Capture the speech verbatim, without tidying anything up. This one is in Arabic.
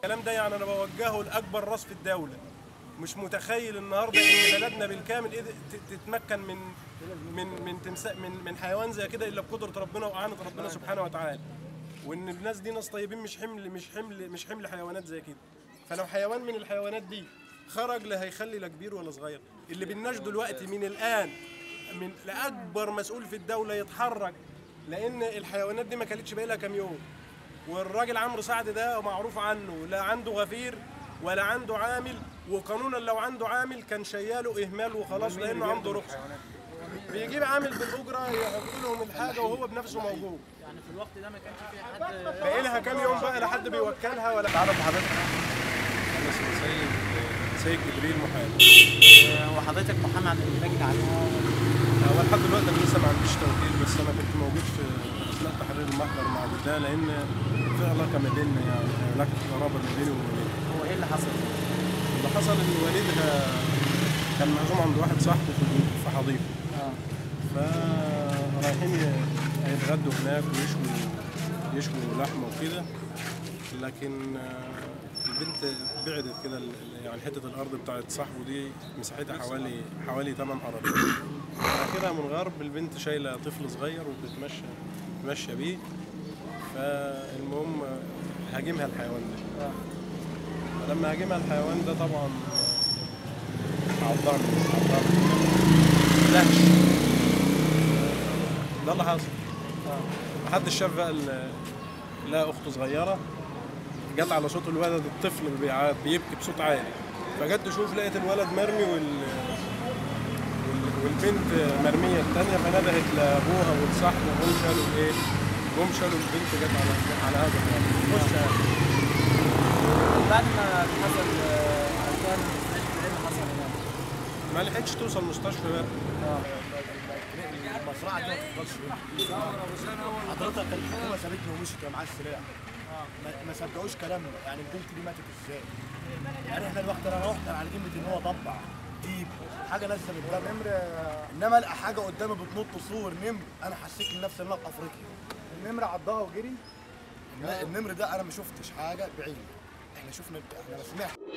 الكلام ده يعني انا بوجهه لاكبر راس في الدوله. مش متخيل النهارده ان بلدنا بالكامل تتمكن من من من تمسا من من حيوان زي كده الا بقدره ربنا واعانه ربنا سبحانه وتعالى. وان الناس دي ناس طيبين، مش حمل مش حمل مش حمل حيوانات زي كده. فلو حيوان من الحيوانات دي خرج لا هيخلي لا كبير ولا صغير. اللي بيناش دلوقتي من الان من لاكبر مسؤول في الدوله يتحرك، لان الحيوانات دي ما كانتش باقي لها كام يوم. والراجل عمرو سعد ده معروف عنه لا عنده غفير ولا عنده عامل، وقانونا لو عنده عامل كان شياله اهمال وخلاص لانه عنده رخصه. بيجيب عامل بالاجره يحط لهم الحاجه وهو بنفسه موجود. يعني في الوقت ده ما كانش في حد باقي لها كام يوم بقى لا حد بيوكلها ولا. تعرف حضرتك؟ انا اسمي سيد سيد جبريل محامي. وحضرتك محامي عن اللجنه عليها؟ هو لحد دلوقتي انا لسه ما عنديش توكيل، بس انا كنت موجود في اثناء تحرير المحضر مع ده، لان في علاقه ما بيننا، يعني علاقه قرابه ما بيني وما بينها. هو ايه اللي حصل؟ اللي حصل ان والدها كان معزوم عند واحد صاحبه في حضيضه. اه فرايحين يتغدوا هناك ويشووا يشووا لحمه وكده، لكن البنت بعدت كده، يعني حته الارض بتاعت صاحبه دي مساحتها حوالي حوالي ثمان اراضي. كده من غرب البنت شايله طفل صغير وبتتمشى ماشيه بيه، فالمهم هاجمها الحيوان ده. فلما هاجمها الحيوان ده طبعا عضها عضها دهش. ده اللي حصل. محدش شاف بقى لقى اخته صغيره جت على صوت الولد، الطفل بيعيط بيبكي بصوت عالي، فجت تشوف لقيت الولد مرمي وال... والبنت مرميه الثانيه، فندهت لابوها ولصاحبه وهم شالوا الايه؟ هم شالوا البنت جت على على هذا الولد. خش بعد ما حصل كان ايه اللي حصل هناك؟ ما لحقتش توصل المستشفى بقى. اه المزرعه دي ما تفضلش حضرتك الحكومه سابتني ومشيت معاه السلاح. ما صدقوش كلامنا، يعني البنت دي ماتت ازاي؟ يعني احنا الوقت انا رحت على جنبة ان هو ضبع ديب حاجه لسه بالدم نمر، انما القى حاجه قدامي بتنط صور نمر، انا حسيت نفسي ان انا في افريقيا. النمر عضها وجري؟ النمر ده انا ما شفتش حاجه بعيني، احنا شفنا احنا ما سمعنا.